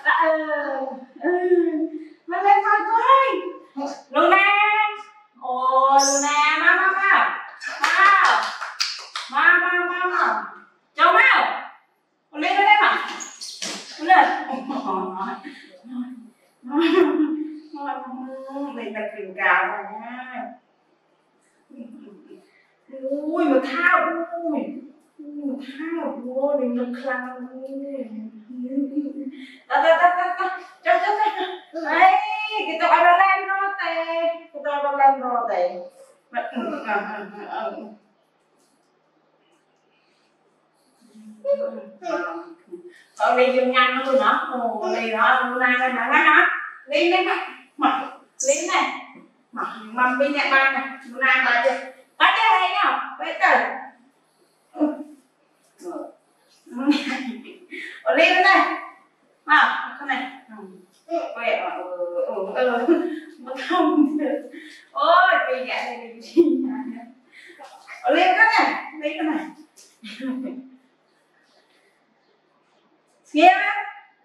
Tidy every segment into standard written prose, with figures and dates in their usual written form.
Mà lên thôi thôi. Luna. Ôi Luna, mau. Cháu mau. Lên mà. Lên. Mình là kiểu cào rồi nha. Ui mà thao. Ui thao. Ui đừng được khăn. Ta. Cho. Đấy, cái tao đã lên rồi tè. Đi vô nhanh nó nữa. Ồ, đi đó, Luna lên đó. Lên đây mà. Lên này. Mầm bên nhà ba này. Luna bà chưa? Bà chưa hay nhá. Bây giờ. Lên đây này. Con này. Quẹo mà không được. Ôi cây gã này làm gì lên cái này nghe không?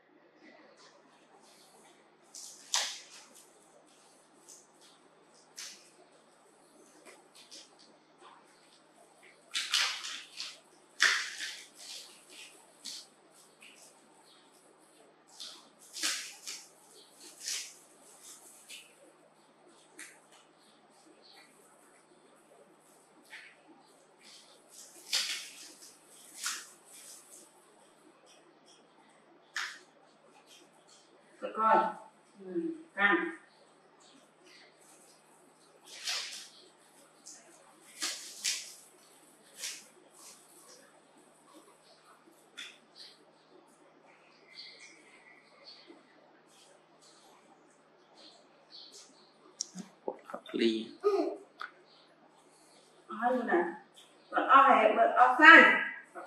Coi ăn hợp lý luôn nè bật o này bật o xanh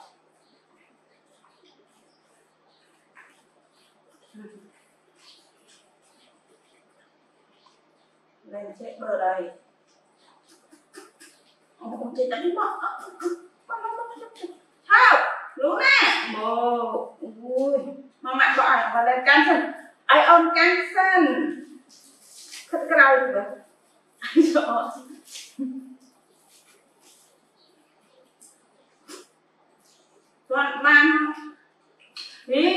lên chết bờ đây ông chết đánh bỏ thao đúng nè bồ ui mà mẹ bỏ và lên cancel ai on cancel thật cái đầu rồi ai sợ toàn mang ý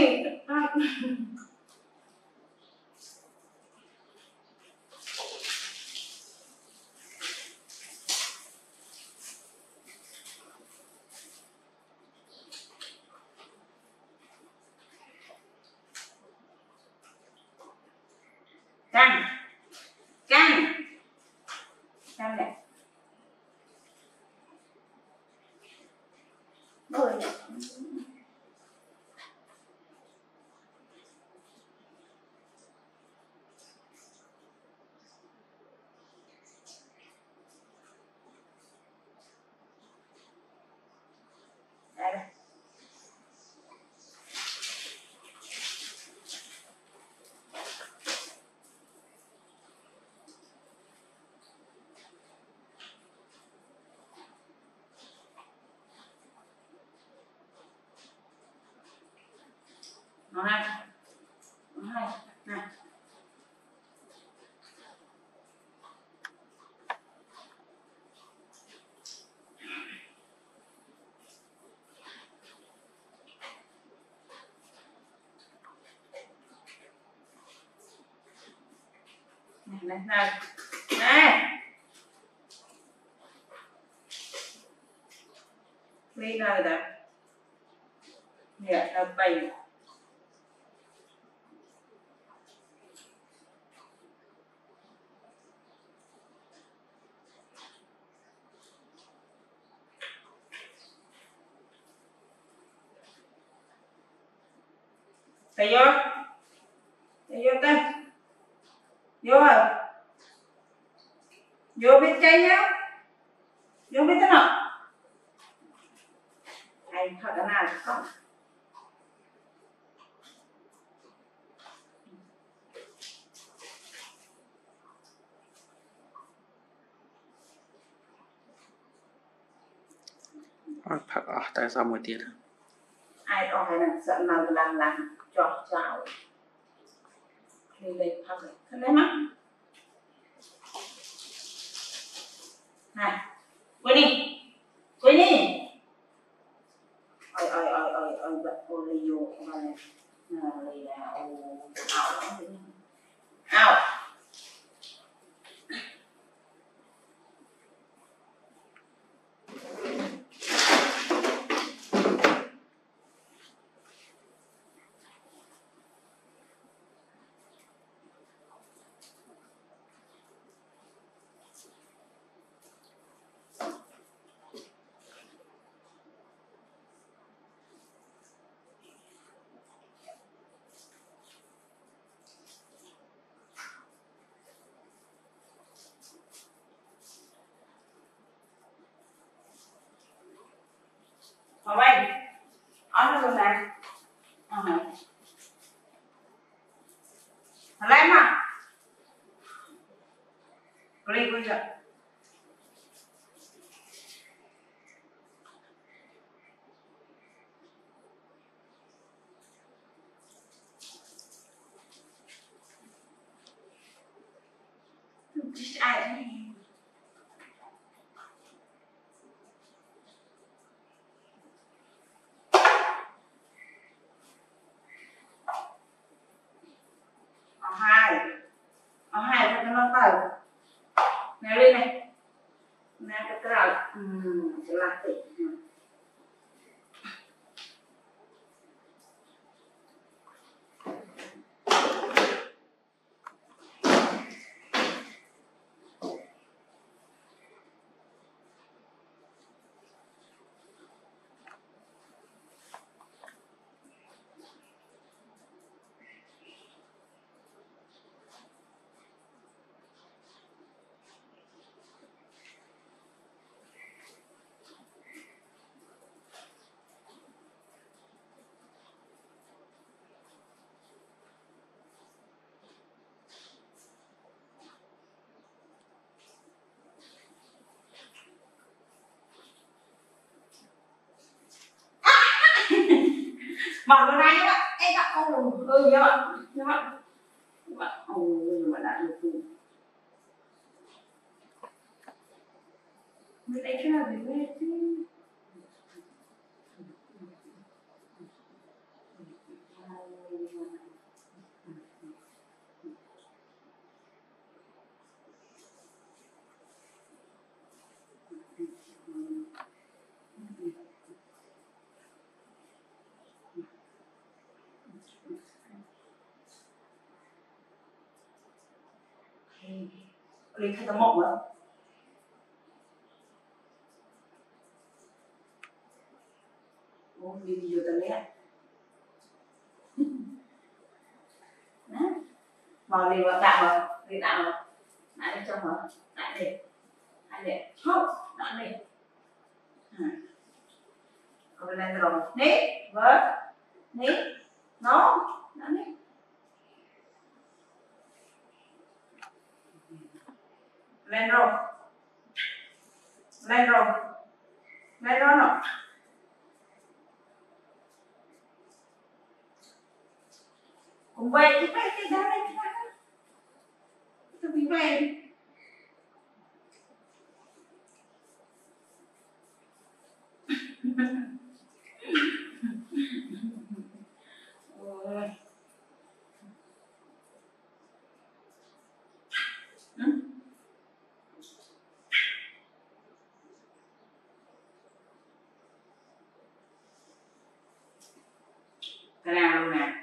căng này bơi đây nó này này đi rồi đó nè đâu bay thầy vô tên vô rồi vô biết chơi nhá vô biết thế nào hay thật là nào không phạt tại sao một tiết ai có hay là sợ nào làm trò chào lên học này thân đấy mắt này quên đi ôi bật Olio mà này là ảo mà quay nó luôn nè lên mà lên bây giờ ai hai cho nó tờ này lên này nè cái là sẽ là tỷ mở luôn này các bạn em ạ các bạn ôi mà đã được mình đây chưa là gì chứ lấy khai tấm mộng nữa ôi đi nhiều tầng đấy ạ vào đi vào tạm vào lại đi trong vào lại để không lại đi rồi lên rồi nè vợ nè nó nè lên rồi nó cùng về cái đó này tôi bị về cái nào luôn nè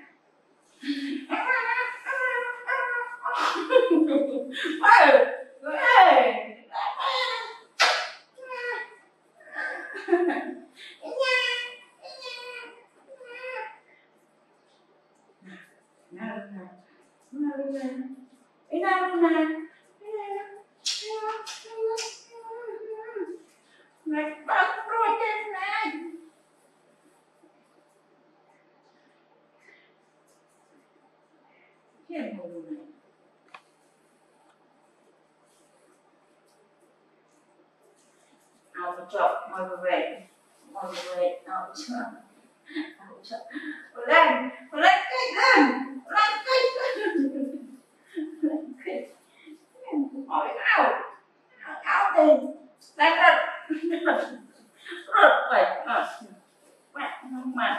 chọc mọi người về áo chọc lên cái áo thì đang rất vậy mà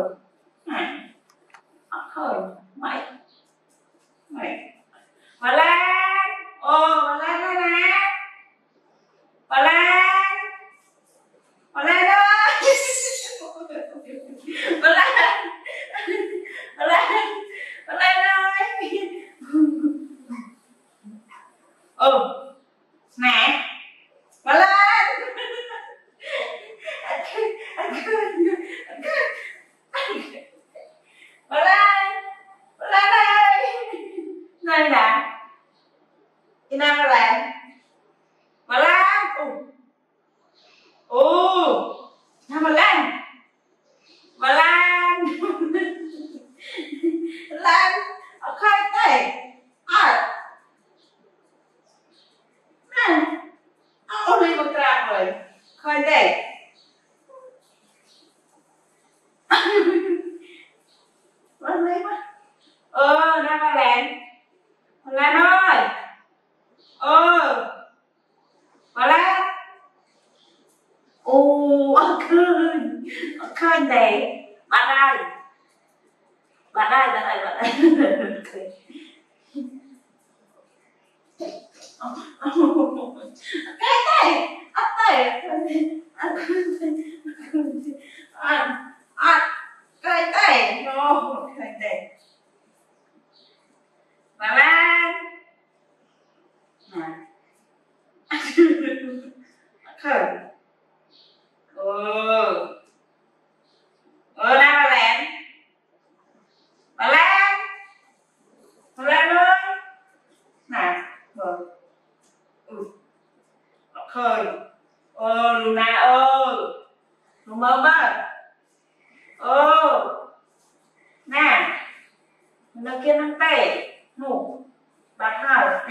ấp thời mày mày bà Lan bà Lan đây nè bà Lan ơi bà Lan bà Lan bà Lan ơi nè bà Lan bà Lan ơi đây nè đi nào bà Lan nào bà Lan Lan khai tay đi một trạm rồi khai tay Lan lấy quá ra bà Lan ơi bà Lan khơi này bạn ơi cái tay ấp tay cái tay bà Lan khơi ra bà Lan ơi nè khơi Luna ơi Luna nè nó kia nó tệ ngủ bắt hỏi